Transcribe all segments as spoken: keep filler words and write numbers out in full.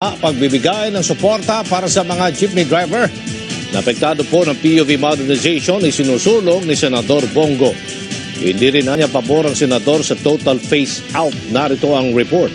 Pagbibigay ng suporta para sa mga jeepney driver. Napektado po ng P U V modernization ay sinusulong ni Senador Bongo. Hindi rin niya pabor ang senador sa total phase-out. Narito ang report.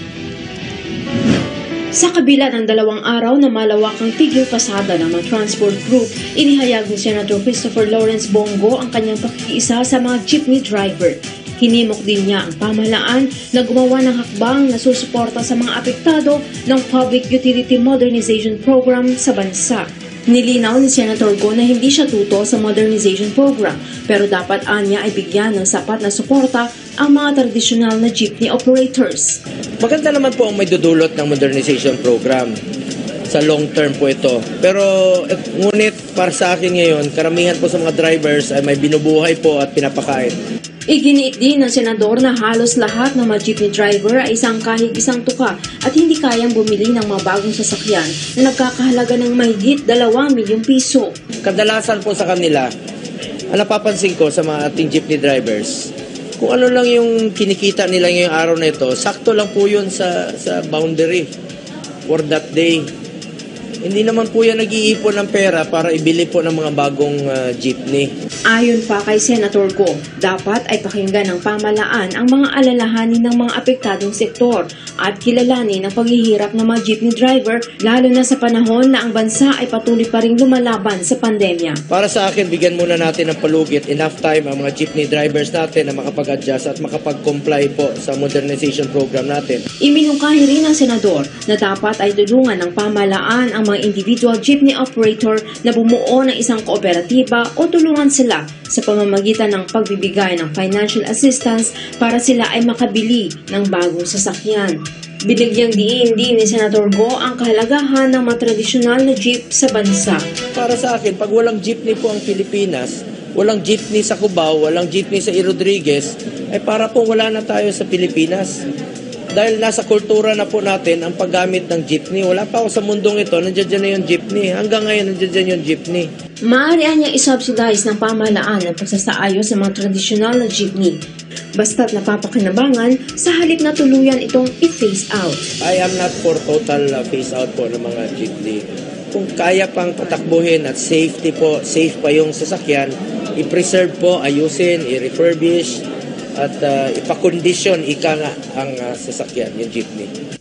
Sa kabila ng dalawang araw na malawakang tigil pasada ng mga transport group, inihayag ni Senator Christopher Lawrence Bongo ang kanyang pakikiisa sa mga jeepney driver. Hinimok din niya ang pamahalaan na gumawa ng hakbang na susuporta sa mga apektado ng Public Utility Modernization Program sa bansa. Nilinaw ni Senator Go na hindi siya tuto sa modernization program, pero dapat anya ay bigyan ng sapat na suporta ang mga tradisyonal na jeepney operators. Maganda naman po ang may dudulot ng modernization program. Sa long term po ito. Pero eh, ngunit para sa akin ngayon, karamihan po sa mga drivers ay may binubuhay po at pinapakain. Iginiit din ng senador na halos lahat ng mga jeepney driver ay isang kahig isang tuka at hindi kayang bumili ng mga bagong sasakyan na nagkakahalaga ng mahigit dalawang milyong piso. Kadalasan po sa kanila, ang napapansin ko sa mga ating jeepney drivers, kung ano lang yung kinikita nila ngayong araw na ito, sakto lang po yun sa, sa boundary for that day. Hindi naman po yan nag-iipon ng pera para ibili po ng mga bagong uh, jeepney. Ayon pa kay Senator Go, dapat ay pakinggan ng pamahalaan ang mga alalahanin ng mga apektadong sektor at kilalanin ang paghihirap ng mga jeepney driver lalo na sa panahon na ang bansa ay patuloy pa ring lumalaban sa pandemya. Para sa akin, bigyan muna natin ng palugit, enough time ang mga jeepney drivers natin na makapag-adjust at makapag-comply po sa modernization program natin. Iminungkahi rin ng senador na dapat ay tulungan ng pamahalaan ang mga individual jeepney operator na bumuo ng isang kooperatiba o tulungan sila sa pamamagitan ng pagbibigay ng financial assistance para sila ay makabili ng bagong sasakyan. Binigyang diin din ni Senator Go ang kahalagahan ng mga tradisyonal na jeep sa bansa. Para sa akin, pag walang jeepney po ang Pilipinas, walang jeepney sa Cubao, walang jeepney sa E. Rodriguez, ay para po wala na tayo sa Pilipinas. Dahil nasa kultura na po natin ang paggamit ng jeepney. Wala pa ako sa mundong ito, nandiyan dyan na yung jeepney. Hanggang ngayon, nandiyan dyan yung jeepney. Maaari niya isubsidize ng pamahalaan ang pagsasaayos ng mga tradisyonal na jeepney. Basta't napapakinabangan sa halip na tuluyan itong i-phase out. I am not for total uh, phase out po ng mga jeepney. Kung kaya pang patakbuhin at safety po, safe pa yung sasakyan, i-preserve po, ayusin, i-refurbish, at uh, ipakondisyon ika nga ang uh, sasakyan, yung jeepney.